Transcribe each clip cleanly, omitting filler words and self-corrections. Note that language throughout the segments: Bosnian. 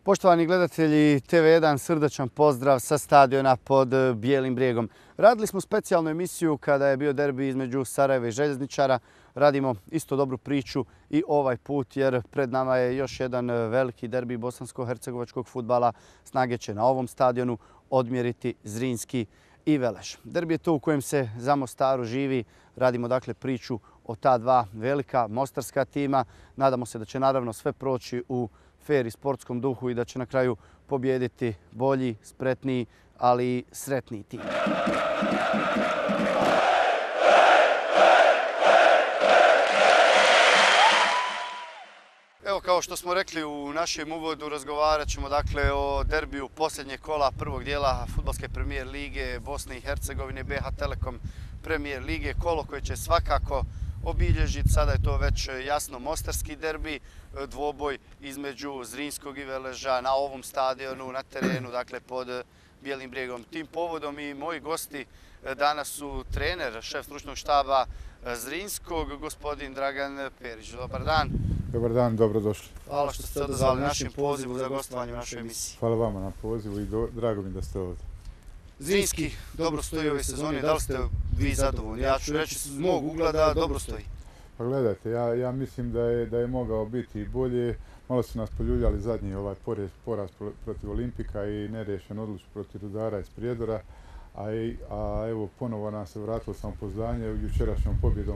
Poštovani gledatelji TV1, srdačan pozdrav sa stadiona pod Bijelim brijegom. Radili smo specijalnu emisiju kada je bio derbi između Sarajeva i Željezničara. Radimo isto dobru priču i ovaj put jer pred nama je još jedan veliki derbi bosansko-hercegovačkog fudbala. Snage će na ovom stadionu odmjeriti Zrinski i Velež. Derbi je to u kojem se za Mostaru živi. Radimo dakle priču o ta dva velika mostarska tima. Nadamo se da će naravno sve proći u fer i sportskom duhu i da će na kraju pobijediti bolji, spretniji, ali i sretniji tim. Evo, kao što smo rekli u našem uvodu, razgovarat ćemo dakle o derbiju posljednjeg kola prvog dijela Fudbalske premijer lige Bosne i Hercegovine, BH Telekom premijer lige. Kolo koje će svakako obilježiti, sada je to već jasno mostarski derbi, dvoboj između Zrinskog i Veleža na ovom stadionu, na terenu, dakle pod Bijelim brijegom. Tim povodom i moji gosti danas su trener, šef stručnog štaba Zrinskog, gospodin Dragan Perić. Dobar dan. Dobar dan, dobrodošli. Hvala što ste odazvali našem pozivu za gostovanje u našoj emisiji. Hvala vama na pozivu i drago mi da ste ovdje. Zrinski dobro stoji ove sezone, da li ste vi zadovoljni? Ja ću reći s mog ugleda dobro stoji. Pa gledajte, ja mislim da je mogao biti i bolje. Malo su nas poljuljali zadnji poraz protiv Olimpika i nerješen odlučak protiv Rudara iz Prijedora. A evo ponovo nam se vratilo samopouzdanje jučerašnjom pobjedom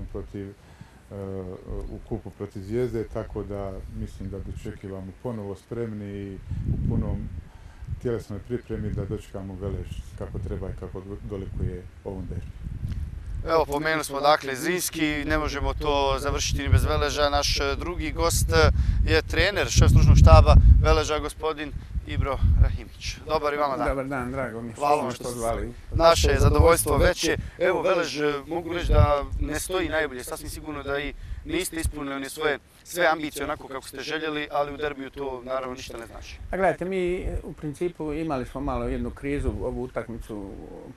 u kupu protiv Zvijezde, tako da mislim da dočekivamo ponovo spremni i u punom tjelesnoj pripremi da dočekamo Velež kako treba i kako dolikuje ovom derbi. Evo, pomenuli smo dakle Zrinski, ne možemo to završiti ni bez Veleža. Naš drugi gost je trener, šef stručnog štaba Veleža, gospodin Ibro Rahimić. Dobar i vama dan. Dobar dan, drago mi. Hvala što zvali. Naše je zadovoljstvo veće. Evo, Velež, mogu reći da ne stoji najbolje. Sasvim sigurno da i niste ispunili sve ambicije onako kako ste željeli, ali u derbiju to naravno ništa ne znači. A gledajte, mi u principu imali smo malo jednu krizu, ovu utakmicu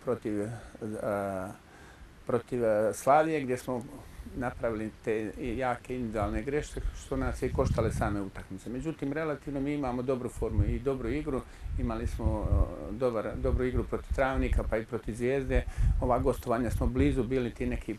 protiv Slavije, gdje smo napravili te jake individualne greške što nas je i koštale same utakmice. Međutim, relativno mi imamo dobru formu i dobru igru. Imali smo dobru igru protiv Travnika pa i protiv Zvijezde. Ova gostovanja smo blizu bili ti neki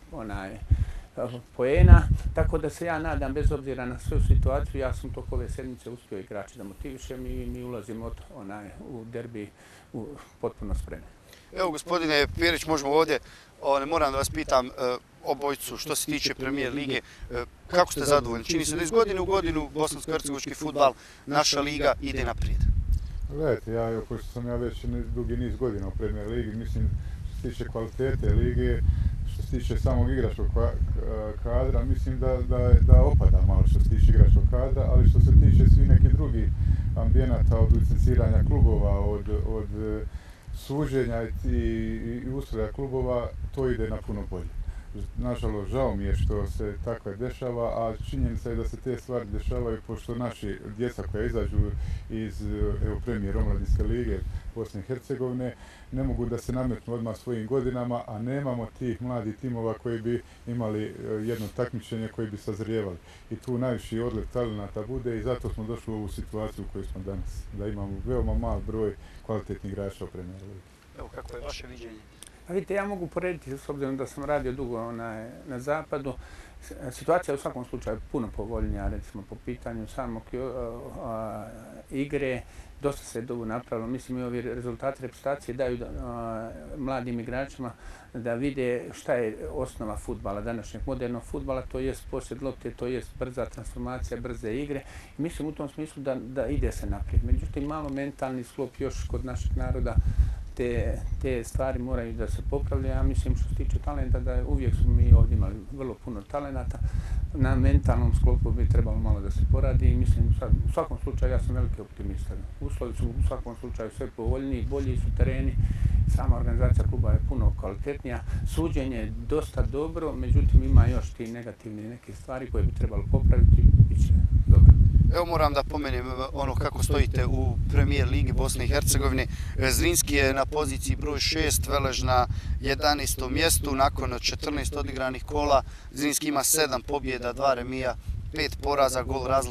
poena, tako da se ja nadam, bez obzira na svu situaciju, ja sam toko ove sedmice uspio igrači da motivišem i mi ulazimo u derbi potpuno spremni. Evo, gospodine Perić, možemo ovdje, moram da vas pitam obojcu što se tiče premijer lige, kako ste zadovoljni? Čini se da iz godine u godinu bosansko-hercegovački fudbal, naša liga ide naprijed. Gledajte, pošto sam ja već dugi niz godina u premijer ligi, mislim što se tiče kvalitete lige, što se tiče samog igračkog kadra, mislim da opada malo što se tiče igračkog kadra, ali što se tiče svih nekih drugih ambijenata, od licenciranja klubova, od suđenja i ustroja klubova, to ide na puno bolje. Nažalost, žao mi je što se tako dešava, a činjenica je da se te stvari dešavaju pošto naši djeca koja izađu iz premijer omladinske lige Bosne i Hercegovine ne mogu da se nametnu odmah svojim godinama, a nemamo tih mladih timova koji bi imali jedno takmičenje koji bi sazrijevali. I tu najviši odliv talenata bude i zato smo došli u ovu situaciju u kojoj smo danas, da imamo veoma mal broj kvalitetnih igrača u premijer ligi. Evo, kako je vaše viđenje? Pa vidite, ja mogu porediti, s obzirom da sam radio dugo na zapadu, situacija je u svakom slučaju puno povoljnija, recimo po pitanju samog igre, dosta se je dugo napravilo. Mislim, i ovi rezultati reprezentacije daju mladim igračima da vide šta je osnova fudbala, današnjeg modernog fudbala, to jest posjed lopte, to jest brza transformacija, brze igre. I mislim u tom smislu da ide se naprijed. Međutim, malo mentalni sklop još kod našeg naroda, te stvari moraju da se popravljaju. Ja mislim što se tiče talenta da uvijek smo mi ovdje imali vrlo puno talenata. Na mentalnom sklopu bi trebalo malo da se poradi i mislim u svakom slučaju ja sam veliki optimista. Uslovi su u svakom slučaju sve povoljniji, bolji su tereni, sama organizacija kluba je puno kvalitetnija, suđenje je dosta dobro, međutim ima još ti negativni neke stvari koje bi trebalo popraviti i bit će dobro. Evo, moram da pomenem ono kako stojite u premijer ligi Bosne i Hercegovine. Zrinski je na poziciji broj 6, Velež na 11. mjestu. Nakon 14 odigranih kola Zrinski ima 7 pobjeda, 2 remija, 5 poraza, gol razlika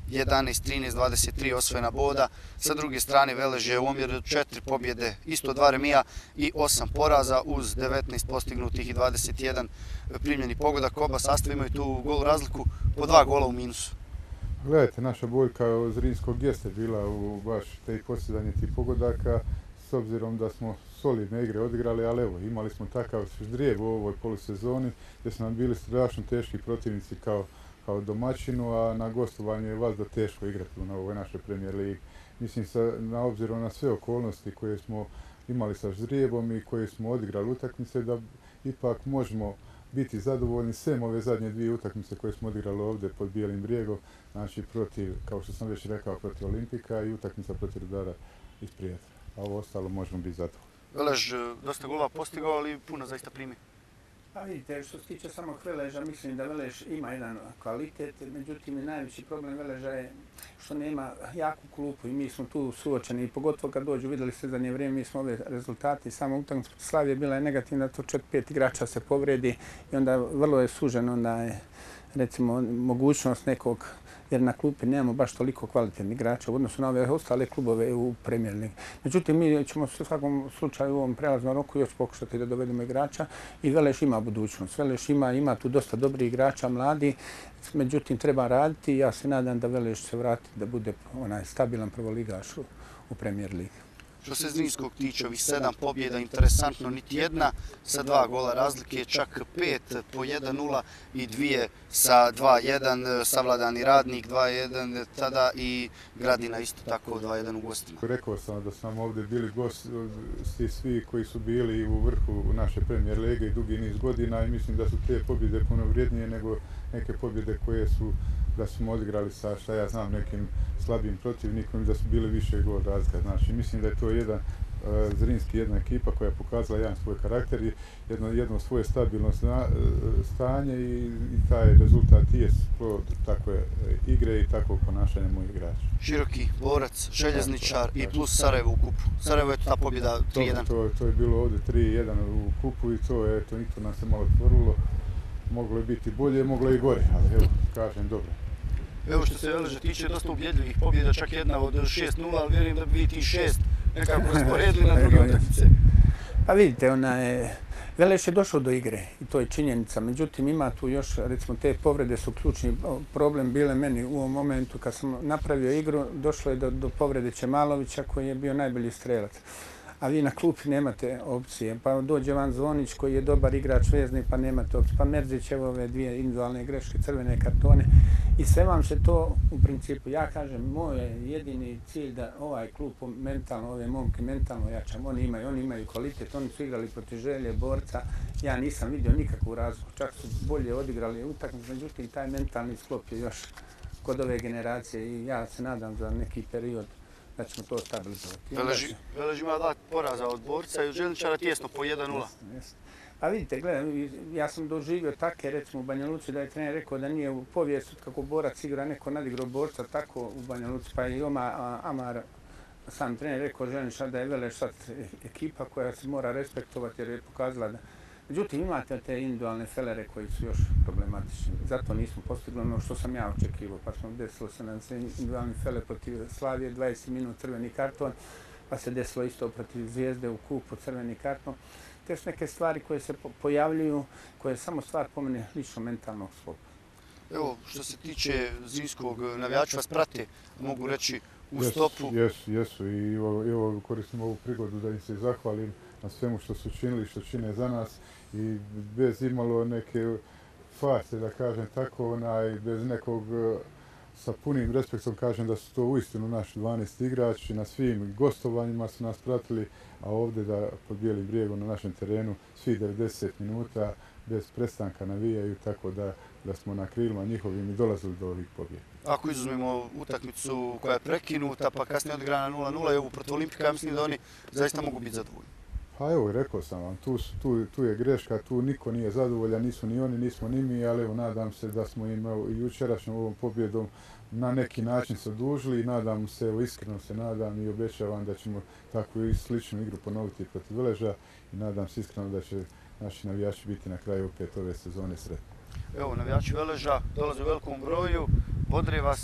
11, 13, 23 osvojena boda. Sa druge strane Velež je u omjeru 4 pobjede, isto 2 remija i 8 poraza uz 19 postignutih i 21 primljeni pogodak. Oba sastava imaju tu gol razliku po 2 gola u minusu. Gledajte, naša boljka od Zrinskog jeste bila u baš te postizanje tih pogodaka, s obzirom da smo solidne igre odigrali, ali evo, imali smo takav ždrijeb u ovoj polusezoni, gdje su nam bili strašno teški protivnici kao domaćinu, a na gostovanju je vas da teško igrati na ovoj našoj Premier Ligi. Mislim, na obzirom na sve okolnosti koje smo imali sa ždrijebom i koje smo odigrali utakmice, da ipak možemo biti zadovoljni sem ove zadnje 2 utakmice koje smo odigrali ovdje pod Bijelim brijegom, znači protiv, kao što sam već rekao, protiv Olimpika i utakmica protiv Rudara iz Prijetra. A ovo ostalo možemo biti zadovoljni. Velež dosta golova postigao, ali puno zaista primi. Pa vidite, što se tiče samog Veleža, mislim da Velež ima jedan kvalitet, međutim najveći problem Veleža je što nema jaku klupu i mi smo tu suočeni, pogotovo kad dođu, vidjeli ste zadnje vrijeme, mi smo ove rezultati, samo utakmica protiv Slavije bila je negativna, to 4-5 igrača se povredi i onda vrlo je suženo, onda je recimo mogućnost nekog, jer na klupi nemamo baš toliko kvalitetnih igrača u odnosu na ove ostale klubove u Premier Ligi. Međutim, mi ćemo u svakom slučaju u ovom prelaznom roku još pokušati da dovedemo igrača i Velež ima budućnost. Velež ima tu dosta dobrih igrača, mladi, međutim treba raditi i ja se nadam da Velež se vrati da bude onaj stabilan prvoligaš u Premier Ligi. Što se Zrinskog tiče, ovih 7 pobjeda, interesantno, niti jedna sa 2 gola razlike, čak 5 po 1-0 i 2 sa 2-1, savladani Radnik 2-1 tada i Gradina isto tako 2-1 u gostima. Rekao sam da su nam ovdje bili gosti svi koji su bili u vrhu naše Premier Lige i dugi niz godina i mislim da su te pobjede puno vrijednije nego neke pobjede koje su da smo odigrali sa, šta ja znam, nekim slabijim protivnikom i da su bili više gol razlika. Znači, mislim da je to Zrinski jedna ekipa koja je pokazala jedan svoj karakter i jedno svoje stabilno stanje i taj rezultat je plod takve igre i takvog ponašanja mojih igrača. Široki borac, željezničar i plus Sarajevo u kupu. Sarajevo je ta pobjeda 3-1. To je bilo ovdje 3-1 u kupu i to nam se malo otvorilo. Moglo je biti bolje, moglo je i gore, ali evo, kažem, dobro. Evo što se Veleža tiče, dosta ubjedljivih pobjeda, čak jedna od 6-0, ali vjerujem da bi vi ti 6 nekako rasporedili na druge utakmice. Pa vidite, Velež je došao do igre i to je činjenica. Međutim, ima tu još, recimo, te povrede su ključni problem bile meni u ovom momentu. Kad sam napravio igru, došlo je do povrede Čemalovića koji je bio najbolji strelac. A vi na klupi nemate opcije. Pa dođe Van Zvonić koji je dobar igrač vezni pa nemate opcije. Pa Merzićevo ove 2 individualne greške, crvene kartone. I sve vam se to u principu, ja kažem, moj je jedini cilj da ovaj klub mentalno, ove momke mentalno jačam. Oni imaju kvalitet, oni su igrali protiv Želje, Borca. Ja nisam vidio nikakvu razliku, čak su bolje odigrali utakmicu, međutim taj mentalni sklop je još kod ove generacije i ja se nadam za neki period da ćemo to stabilizovati. Velež ima 2 poraza od Borca i od Željezničara tijesno po 1-0. A vidite, gledaj, ja sam doživio take, recimo u Banja Luci, da je trener rekao da nije u povijestu kako Borac igra, neko nadigrao Borca tako u Banja Luci, pa i Amar, sam trener rekao Željezničar da je Velež sad ekipa koja se mora respektovati jer je pokazala da... Međutim, imate te individualne felere koji su još problematični. Zato nismo postigli ono što sam ja očekivao. Pa smo desilo se nam se individualni feler protiv Slavije, 20 minut crveni karton, pa se desilo isto protiv Zvijezde u kupu crveni karton. Te su neke stvari koje se pojavljuju, koje je samo stvar po mene lično mentalnog sklopa. Evo, što se tiče Zrinskog, navijači vas prate, mogu reći, u stopu. Jesu i evo koristim ovu prigodu da im se zahvalim na svemu što su činili, što čine za nas i bez imalo neke farse, da kažem tako, bez nekog sa punim respektom kažem da su to uistinu naši 12 igrači, na svim gostovanjima su nas pratili, a ovdje da pod Bijelim brijegom na našem terenu svi 90 minuta bez prestanka navijaju, tako da smo na krilima njihovim i dolazili do ovih pobjeda. Ako izuzmemo utakmicu koja je prekinuta pa kasnije odigrana 0-0 i ovu protiv Olimpika, ja mislim da oni zaista mogu biti zadovoljni. Pa evo, rekao sam vam, tu je greška, tu niko nije zadovoljan, nisu ni oni, nismo ni mi, ali evo nadam se da smo im i jučerašnjom ovom pobjedom na neki način se odužili i nadam se, evo iskreno se nadam i obećavam da ćemo takvu i sličnu igru ponoviti protiv Veleža i nadam se iskreno da će naši navijači biti na kraju opet ove sezone sretni. Evo, navijači Veleža dolaze u velikom broju, bodre vas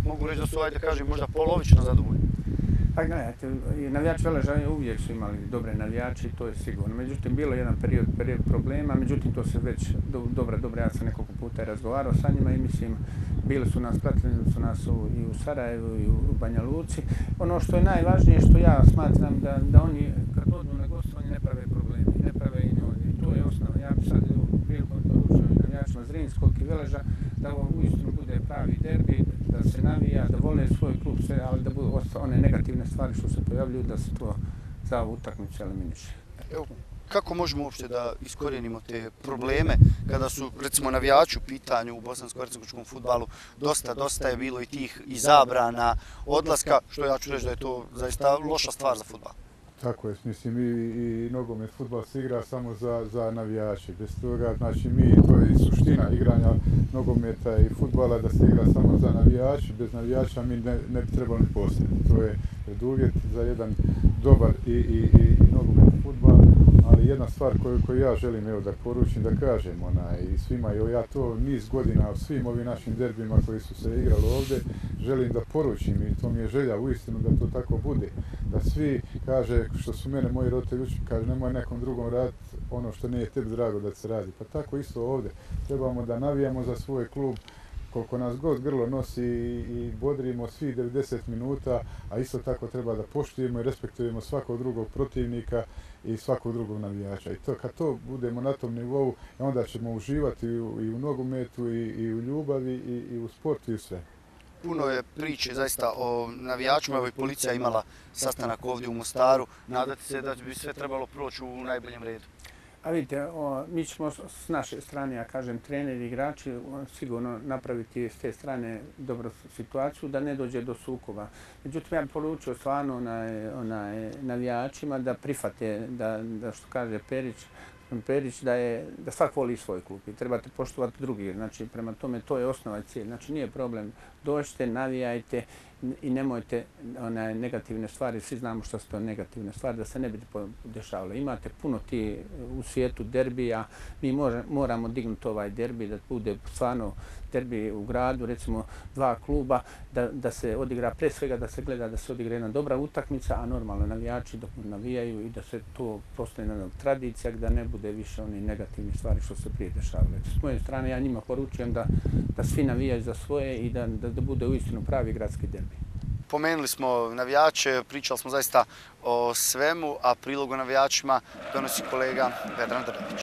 mogu reći da su, ajde kažem, možda polovično zadovoljni. Pa gledajte, navijači Veleža uvijek su imali dobre navijače i to je sigurno. Međutim, bilo je jedan period problema, međutim to se već dobro, ja sam nekoliko puta razgovarao sa njima i mislim, bili su nas, pratili su nas i u Sarajevu i u Banja Luci. Ono što je najvažnije, što ja smatram da oni kad odu na gostovanje ne prave probleme, ne prave i to je osnova. Ja bi sad prilikom navijačima Zrinskog i Veleža da ovo uistinu bude pravi derbi, da se navija, da vole svoj klub, ali da budu one negativne stvari što se pojavljuju, da se to za ovu utakmicu eliminiše. Evo, kako možemo uopšte da iskorijenimo te probleme kada su, recimo, navijači u pitanju u bosansko-hercegovačkom fudbalu? Dosta je bilo i tih zabrana, odlaska, što ja ću reći da je to zaista loša stvar za fudbal. Tako je, mislim i nogomet, fudbal se igra samo za navijače. Bez toga, znači to je suština igranja nogometa i fudbala da se igra samo za navijače. Bez navijača mi ne bi trebalo ni postojati. To je preduvjet za jedan dobar i nogomet fudbal. Ali jedna stvar koju ja želim da poručim, da kažem i svima, ja to niz godina u svim ovim našim derbima koji su se igrali ovdje, želim da poručim i to mi je želja uistinu da to tako bude. Da svi, kaže, što su mene moji roditelji učili, kaže, nemoj nekom drugom raditi ono što nije tebi drago da se radi. Pa tako isto ovdje. Trebamo da navijamo za svoj klub, koliko nas god grlo nosi i bodrimo svih 90 minuta, a isto tako treba da poštujemo i respektujemo svakog drugog protivnika i svakog drugog navijača. I to, kad to budemo na tom nivou, onda ćemo uživati i u nogometu i u ljubavi i u sportu i sve. Puno je priče zaista o navijačima, evo i policija imala sastanak ovdje u Mostaru, nadati se da bi sve trebalo proći u najboljem redu. A vidite, mi ćemo s naše strane, ja kažem, treneri i igrači, sigurno napraviti s te strane dobru situaciju da ne dođe do sukoba. Međutim, ja bih poručio stvarno navijačima da prihvate, da što kaže Perić, da svak voli svoj klub i trebate poštovati drugi. Znači, prema tome, to je osnova i cilj. Znači, nije problem. Dođite, navijajte i nemojte negativne stvari, svi znamo što su to negativne stvari, da se ne bi dešavale. Imate puno ti u svijetu derbija, mi moramo dignuti ovaj derbi, da bude stvarno derbi u gradu, recimo 2 kluba, da se odigra, pre svega da se gleda da se odigra jedna dobra utakmica, a normalno navijači dok navijaju i da se to postane jedna tradicija, da ne bude više oni negativni stvari što se prije dešavale. S moje strane ja njima poručujem da svi navijaju za svoje i da bude uistinu pravi gradski derbi. Pomenuli smo navijače, pričali smo zaista o svemu, a prilog o navijačima donosi kolega Vedran Drljević.